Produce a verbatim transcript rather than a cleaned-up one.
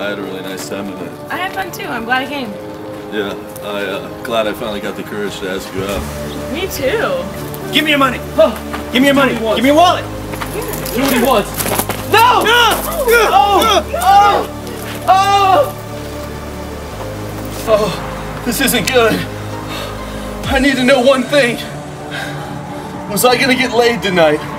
I had a really nice time tonight. I had fun too. I'm glad I came. Yeah, I uh, glad I finally got the courage to ask you out. Me too. Give me your money. Oh, give me your money. Give me your wallet. Do what he wants. No! No! Oh! Oh! Oh! Oh! This isn't good. I need to know one thing. Was I gonna get laid tonight?